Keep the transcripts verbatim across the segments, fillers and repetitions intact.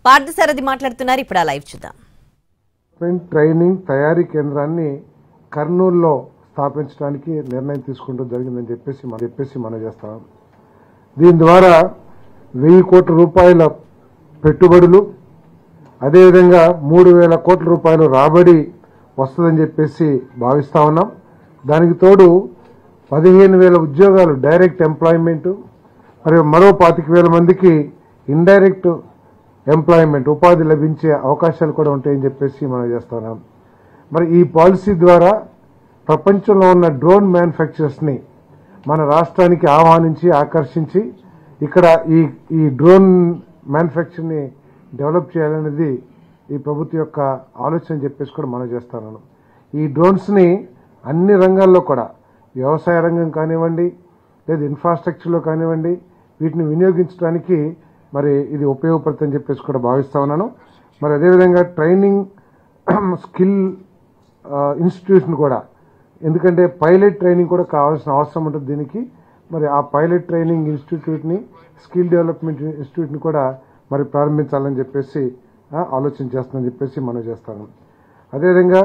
పార్థసారథి మాట్లాడుతున్నారు. ఇప్పుడు ఆ లైవ్ చూద్దాం. ట్రైనింగ్ తయారీ కేంద్రాన్ని కర్నూలులో స్థాపించడానికి నిర్ణయం తీసుకుంటూ జరిగిందని చెప్పేసి మనం చెప్పేసి మనం చేస్తాం. దీని ద్వారా వెయ్యి కోట్ల రూపాయల పెట్టుబడులు, అదేవిధంగా మూడు వేల కోట్ల రూపాయలు రాబడి వస్తుందని చెప్పేసి భావిస్తా ఉన్నాం. దానికి తోడు పదిహేను వేల ఉద్యోగాలు డైరెక్ట్ ఎంప్లాయ్మెంట్, మరియు మరో పాతిక వేల మందికి ఇండైరెక్ట్ ఎంప్లాయ్మెంట్ ఉపాధి లభించే అవకాశాలు కూడా ఉంటాయని చెప్పేసి మనం చేస్తున్నాం. మరి ఈ పాలసీ ద్వారా ప్రపంచంలో ఉన్న డ్రోన్ మ్యానుఫ్యాక్చరర్స్ని మన రాష్ట్రానికి ఆహ్వానించి ఆకర్షించి ఇక్కడ ఈ ఈ డ్రోన్ మ్యానుఫ్యాక్చర్ని డెవలప్ చేయాలనేది ఈ ప్రభుత్వం యొక్క ఆలోచన చెప్పేసి కూడా మనం చేస్తున్నాం. ఈ డ్రోన్స్ని అన్ని రంగాల్లో కూడా వ్యవసాయ రంగం కానివ్వండి, లేదా ఇన్ఫ్రాస్ట్రక్చర్లో కానివ్వండి, వీటిని వినియోగించడానికి మరి ఇది ఉపయోగపడుతుందని చెప్పేసి కూడా భావిస్తా ఉన్నాను. మరి అదేవిధంగా ట్రైనింగ్ స్కిల్ ఇన్స్టిట్యూషన్ కూడా, ఎందుకంటే పైలట్ ట్రైనింగ్ కూడా కావాల్సిన అవసరం ఉంటుంది దీనికి. మరి ఆ పైలట్ ట్రైనింగ్ ఇన్స్టిట్యూట్ని, స్కిల్ డెవలప్మెంట్ ఇన్స్టిట్యూట్ని కూడా మరి ప్రారంభించాలని చెప్పేసి ఆలోచన చేస్తుందని చెప్పేసి మనం చేస్తాను. అదేవిధంగా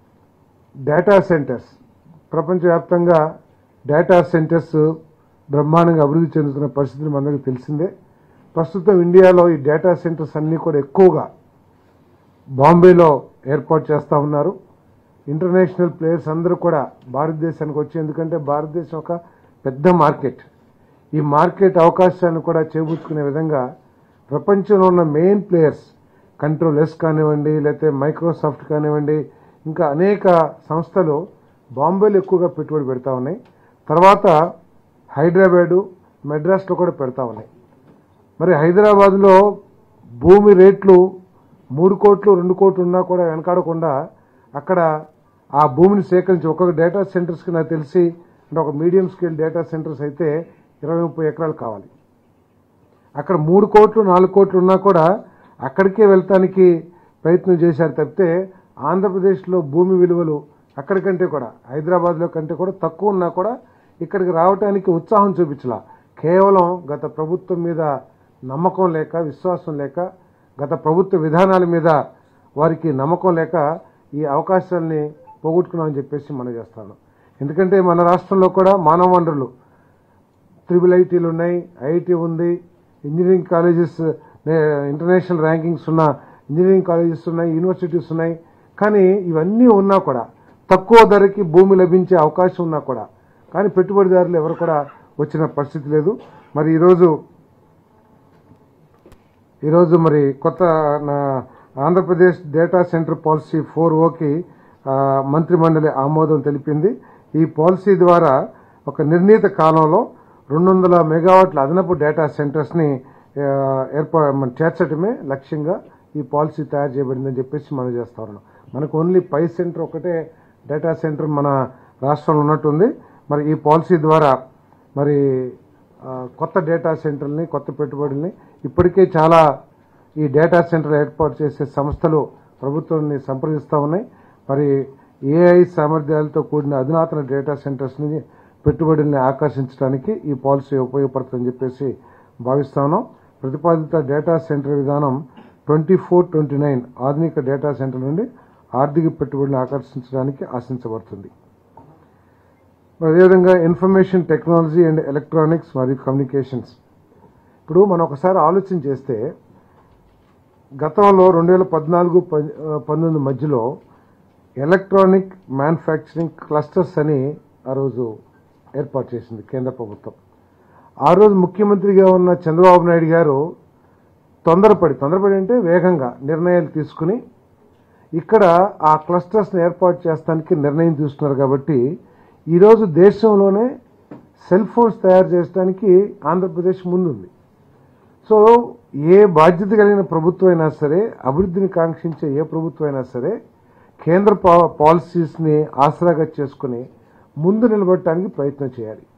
డేటా సెంటర్స్, ప్రపంచవ్యాప్తంగా డేటా సెంటర్స్ బ్రహ్మాండంగా అభివృద్ధి చెందుతున్న పరిస్థితులు మనందరికీ తెలిసిందే. ప్రస్తుతం ఇండియాలో ఈ డేటా సెంటర్స్ అన్నీ కూడా ఎక్కువగా బాంబేలో ఏర్పాటు చేస్తూ ఉన్నారు. ఇంటర్నేషనల్ ప్లేయర్స్ అందరూ కూడా భారతదేశానికి వచ్చి, ఎందుకంటే భారతదేశం ఒక పెద్ద మార్కెట్, ఈ మార్కెట్ అవకాశాలను కూడా చేబుచ్చుకునే విధంగా ప్రపంచంలో ఉన్న మెయిన్ ప్లేయర్స్, కంట్రోల్ ఎస్ కానివ్వండి, లేకపోతే మైక్రోసాఫ్ట్ కానివ్వండి, ఇంకా అనేక సంస్థలు బాంబేలో ఎక్కువగా పెట్టుబడి పెడతా ఉన్నాయి. తర్వాత హైదరాబాదు, మెడ్రాస్లో కూడా పెడతా ఉన్నాయి. మరి హైదరాబాద్లో భూమి రేట్లు మూడు కోట్లు రెండు కోట్లు ఉన్నా కూడా వెనకాడకుండా అక్కడ ఆ భూమిని సేకరించి ఒక్కొక్క డేటా సెంటర్స్కి నాకు తెలిసి అంటే ఒక మీడియం స్కేల్ డేటా సెంటర్స్ అయితే ఇరవై ముప్పై ఎకరాలు కావాలి. అక్కడ మూడు కోట్లు నాలుగు కోట్లు ఉన్నా కూడా అక్కడికే వెళ్తానికి ప్రయత్నం చేశారు తప్పితే ఆంధ్రప్రదేశ్లో భూమి విలువలు అక్కడికంటే కూడా హైదరాబాద్లో కంటే కూడా తక్కువ ఉన్నా కూడా ఇక్కడికి రావడానికి ఉత్సాహం చూపించలా. కేవలం గత ప్రభుత్వం మీద నమ్మకం లేక, విశ్వాసం లేక, గత ప్రభుత్వ విధానాల మీద వారికి నమ్మకం లేక ఈ అవకాశాలని పోగొట్టుకున్నామని చెప్పేసి మనం చేస్తాను. ఎందుకంటే మన రాష్ట్రంలో కూడా మానవ వనరులు త్రిబుల్ ఐటీలు ఉన్నాయి, ఐఐటీ ఉంది, ఇంజనీరింగ్ కాలేజెస్ ఇంటర్నేషనల్ ర్యాంకింగ్స్ ఉన్న ఇంజనీరింగ్ కాలేజెస్ ఉన్నాయి, యూనివర్సిటీస్ ఉన్నాయి. కానీ ఇవన్నీ ఉన్నా కూడా తక్కువ ధరకి భూమి లభించే అవకాశం ఉన్నా కూడా కానీ పెట్టుబడిదారులు ఎవరు కూడా వచ్చిన పరిస్థితి లేదు. మరి ఈరోజు ఈరోజు మరి కొత్త Andhra Pradesh data centre policy four ఓకి మంత్రిమండలి ఆమోదం తెలిపింది. ఈ పాలసీ ద్వారా ఒక నిర్ణీత కాలంలో రెండు వందల మెగావాట్ల అదనపు డేటా సెంటర్స్ని ఏర్పా చేర్చడమే లక్ష్యంగా ఈ పాలసీ తయారు చేయబడిందని చెప్పేసి మనం చేస్తా ఉన్నాం. మనకు ఓన్లీ పై సెంటర్ ఒకటే డేటా సెంటర్ మన రాష్ట్రంలో ఉన్నట్టుంది. మరి ఈ పాలసీ ద్వారా మరి కొత్త డేటా సెంటర్ని, కొత్త పెట్టుబడుల్ని ఇప్పటికే చాలా ఈ డేటా సెంటర్ ఏర్పాటు చేసే సంస్థలు ప్రభుత్వాన్ని సంప్రదిస్తూ ఉన్నాయి. మరి ఏఐ సామర్థ్యాలతో కూడిన అధునాతన డేటా సెంటర్స్ని, పెట్టుబడుల్ని ఆకర్షించడానికి ఈ పాలసీ ఉపయోగపడుతుందని చెప్పేసి భావిస్తా ఉన్నాం. ప్రతిపాదిత డేటా సెంటర్ విధానం ట్వంటీ ఫోర్ ట్వంటీ నైన్ ఆధునిక డేటా సెంటర్ నుండి ఆర్థిక పెట్టుబడులను ఆకర్షించడానికి ఆశించబడుతుంది. అదేవిధంగా ఇన్ఫర్మేషన్ టెక్నాలజీ అండ్ ఎలక్ట్రానిక్స్ మరియు కమ్యూనికేషన్స్. ఇప్పుడు మనం ఒకసారి ఆలోచన చేస్తే గతంలో రెండు వేల పద్నాలుగు పంతొమ్మిది మధ్యలో ఎలక్ట్రానిక్ మ్యానుఫ్యాక్చరింగ్ క్లస్టర్స్ అని ఆ రోజు ఏర్పాటు చేసింది కేంద్ర ప్రభుత్వం. ఆ రోజు ముఖ్యమంత్రిగా ఉన్న చంద్రబాబు నాయుడు గారు తొందరపడి తొందరపడి అంటే వేగంగా నిర్ణయాలు తీసుకుని ఇక్కడ ఆ క్లస్టర్స్ని ఏర్పాటు చేస్తానికి నిర్ణయం తీసుకున్నారు. కాబట్టి ఈరోజు దేశంలోనే సెల్ ఫోన్స్ తయారు చేయడానికి ఆంధ్రప్రదేశ్ ముందుంది. సో ఏ బాధ్యత కలిగిన ప్రభుత్వం అయినా సరే, అభివృద్ధిని కాంక్షించే ఏ ప్రభుత్వం అయినా సరే కేంద్ర పాలసీస్ని ఆసరాగా చేసుకుని ముందు నిలబడటానికి ప్రయత్నం చేయాలి.